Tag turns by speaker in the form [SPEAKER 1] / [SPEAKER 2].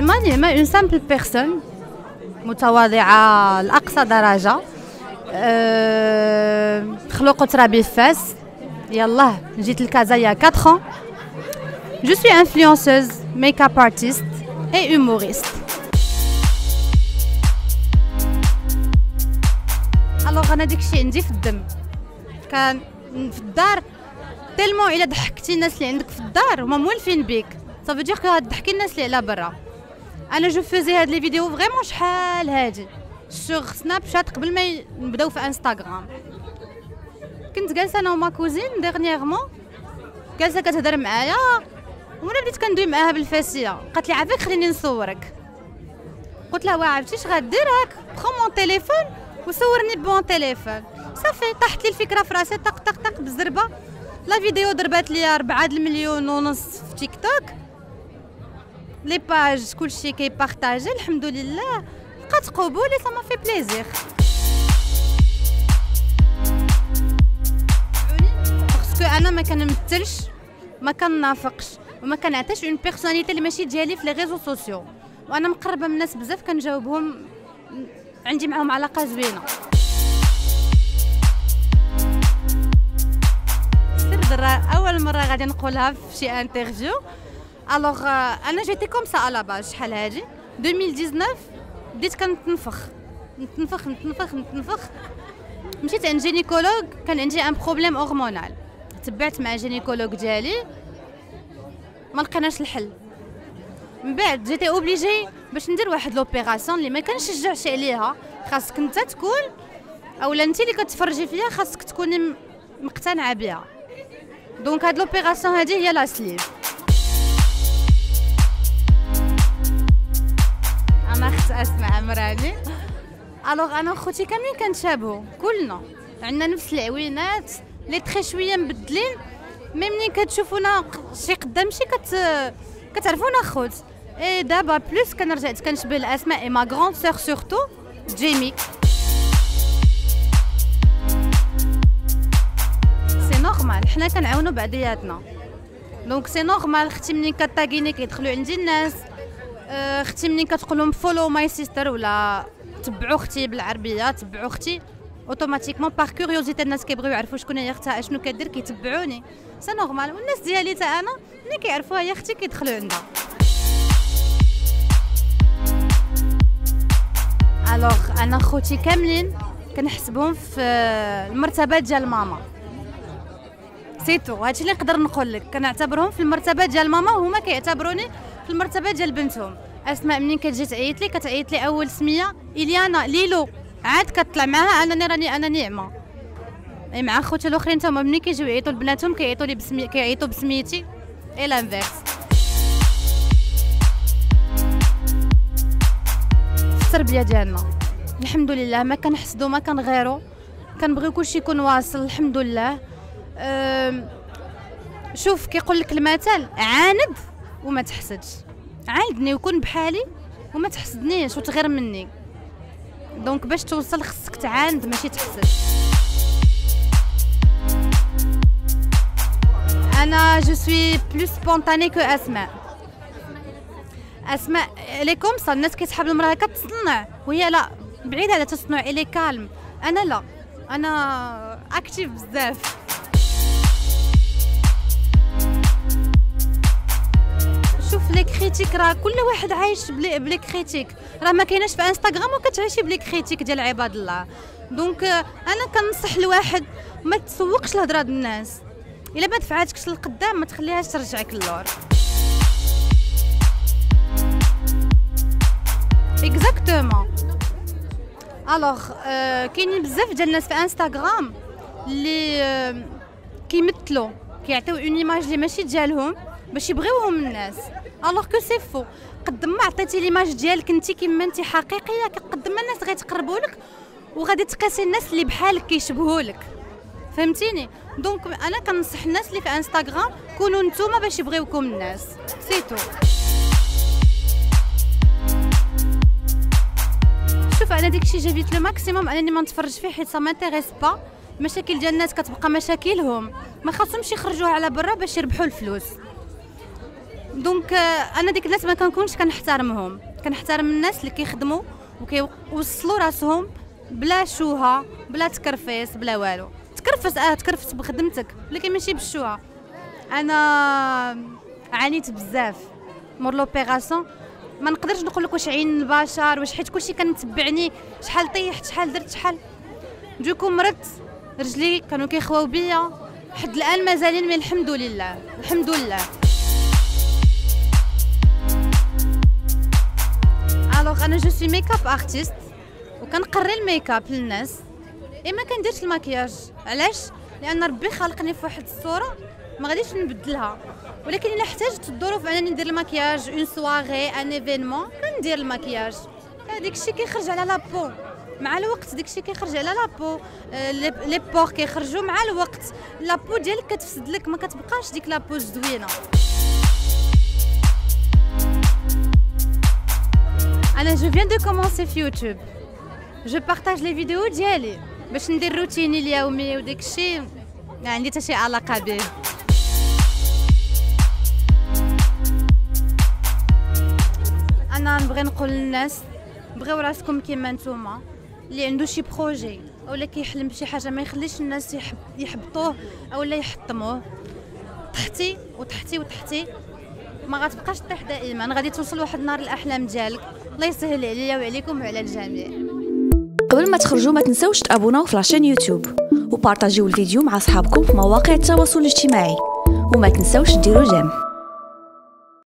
[SPEAKER 1] نعمة اون سامبل بيرسون متواضعة لأقصى درجة. خلق ترابي في فاس. يلاه جيت لكازا يا 4 ans. Je suis influenceuse, make-up artiste et humoriste. الوغ انا داكشي عندي في الدم. كان في الدار تيلمون الا ضحكتي الناس اللي عندك في الدار هما مولفين بيك، صافي دير كو غتضحكي الناس اللي على برا. انا جو فوزي هاد لي فيديو فريمون شحال هادي سوغ سناب شات قبل ما نبداو في انستغرام. كنت جالسه انا وما كوزين ديرنييرمون، جالسه كتهضر معايا وانا بديت كندوي معاها بالفاسيه، قالت لي عافاك خليني نصورك. قلت لها واه عرفتي اش غدير هاك بخو مون تيليفون وصورني بون تيليفون. صافي طاحت لي الفكره في راسي طق طق طق بالزربه. لا فيديو ضربات لي 4 مليون ونص في تيك توك، لي باج كلشي كيبارطاجي الحمد لله، لقات قبول اي سا ما في بليزير. باسكو انا ما كنمثلش، ما كنافقش وما كنعطيش اون بيرسوناليتي اللي ماشي ديالي في لي ريزو سوسيو، وانا مقربه من الناس بزاف كنجاوبهم، عندي معهم علاقه زوينه. اول مره غادي نقولها في شي انترفيو. الوغ انا جيتي كوم سا على باج شحال هادي 2019 بديت كنتنفخ نتنفخ نتنفخ نتنفخ. مشيت عند جينيكولوج، كان عندي ان بروبليم هرمونال، تبعت مع جينيكولوج ديالي ما لقيناش الحل. من بعد جيتي اوبليجي باش ندير واحد لوبيراسيون اللي ما كنشجعش عليها، خاصك انت تكون اولا انت اللي كتفرجي فيها خاصك تكوني مقتنعه بها. دونك هاد لوبيراسيون هادي هي لا سليف. انا اخت اسماء عمراني. الوغ انا وخوتي كاملين كنتشابهوا، كلنا عندنا نفس العوينات لي تخي شويه مبدلين، مي منين كتشوفونا شي قدام شي كتعرفونا خوت. اي دابا بلوس رجعت كنشبه الاسماء اي ما غروند سور سورتو جيمي. سي نورمال حنا كنعاونوا بعضياتنا، دونك سي نورمال. اختي منين كطاكيني كيدخلوا عندي الناس، اختي منين كتقول لهم فولو ماي سيستر ولا تبعوا اختي بالعربيه تبعوا اختي اوتوماتيكمون باغ كوريوزيتي الناس كيبغيو يعرفوا شكون هي اختها اشنو كدير كيتبعوني. سي نورمال. والناس ديالي حتى انا ملي كيعرفوها هي اختي كيدخلوا عندها. الوغ انا خوتي كاملين كنحسبهم في المرتبه ديال ماما، سيتو هادشي اللي نقدر نقول لك. كنعتبرهم في المرتبه ديال ماما وهما كيعتبروني في المرتبه ديال بنتهم. اسماء منين كتجي تعيط لي اول سميه اليانا ليلو، عاد كطلع معاها انا نعمه. اي مع خوتي الاخرين تا هما منين كيجيو يعيطوا لبناتهم كيعيطوا بسميتي اي لانفيرس. التربيه ديالنا الحمد لله ما كنحسدوا ما كنغيروا، كنبغيو كلشي يكون واصل الحمد لله. شوف كيقول لك المثل عاند وما تحسدش، عاندني وكون بحالي وما تحسدنيش وتغير مني. دونك باش توصل خصك تعاند ماشي تحسد. انا جو سوي بلوس سبونطاني كو اسماء. اسماء لي كوم سا، الناس كيسحب المراه كتصنع وهي لا، بعيد على تصنع الي كالم. انا لا، انا اكتيف بزاف. شوف لي كريتيك راه كل واحد عايش بلي كريتيك، راه ما كايناش في انستغرام وكتعيشي بلي كريتيك ديال عباد الله. دونك انا كنصح الواحد ما تسوقش لهضره الناس، الا ما دفعاتكش للقدام ما تخليهاش ترجعك للور. اكزاكتومون. الوغ كاينين بزاف ديال الناس في انستغرام اللي كيمثلوا كيعطيو اون ايماج اللي ماشي ديالهم باش يبغيوهم الناس، الوغ كو سي فو. قد ما عطيتي ليماج ديالك انت كيما انت حقيقيه، قد ما الناس غيتقربوا لك وغادي تقاسي الناس اللي بحالك كيشبهوا لك، فهمتيني؟ دونك انا كنصح الناس اللي في انستغرام كونوا نتوما باش يبغيوكم الناس، سيتو. شوف انا داكشي جابيت لو ماكسيموم انني ما نتفرج فيه حيت سا مانتيريس با. المشاكل ديال الناس كتبقى مشاكلهم، ما خاصهمش يخرجوها على برا باش يربحوا الفلوس. دونك انا ديك الناس ما كنكونش كنحترمهم، كنحترم الناس اللي كيخدموا وكيوصلوا راسهم بلا شوهه بلا تكرفيس بلا والو. تكرفس تكرفس بخدمتك ولكن ماشي بالشوهه. انا عانيت بزاف مور لوبيراسيون، ما نقدرش نقول لك واش عين البشر واش، حيت كلشي كان متبعني، شحال طيحت شحال درت شحال. دوكو مرضت، رجلي كانوا كيخواو بيا حد الان مازالين، من الحمد لله الحمد لله. الوغ انا جو سوي ميك اب ارتيست وكنقري الميك اب للناس، ما كنديرش الماكياج. علاش؟ لان ربي خلقني في واحد الصوره ما غاديش نبدلها، ولكن الا احتاجت الظروف انني ندير الماكياج اون سواري ان ايفينمون كندير الماكياج. هذاك الشيء كيخرج على لابو مع الوقت، داك الشيء كيخرج على لابو، لي بور كيخرجوا مع الوقت، لابو ديالك كتفسد لك، ما كتبقاش ديك لابو زوينه. انا جو فيان دو كومونسي في يوتيوب، جو بارطاج لي فيديو ديالي باش ندير روتيني اليومي وداك الشيء ما عندي حتى شي علاقه به. انا نبغي نقول للناس بغيو راسكم كيما نتوما، اللي عنده شي بروجي اولا كيحلم بشي حاجه ما يخليش الناس يحبطوه اولا يحطموه. تحتي وتحتي وتحتي ما غتبقاش تطيح دائما، غادي توصل واحد النهار الاحلام ديالك. الله يسهل عليا وعليكم وعلى الجميع.
[SPEAKER 2] قبل ما تخرجوا ما تنسوش تابوناو في لاشين يوتيوب وبارطاجيو الفيديو مع اصحابكم في مواقع التواصل الاجتماعي، وما تنسوش ديروا جيم.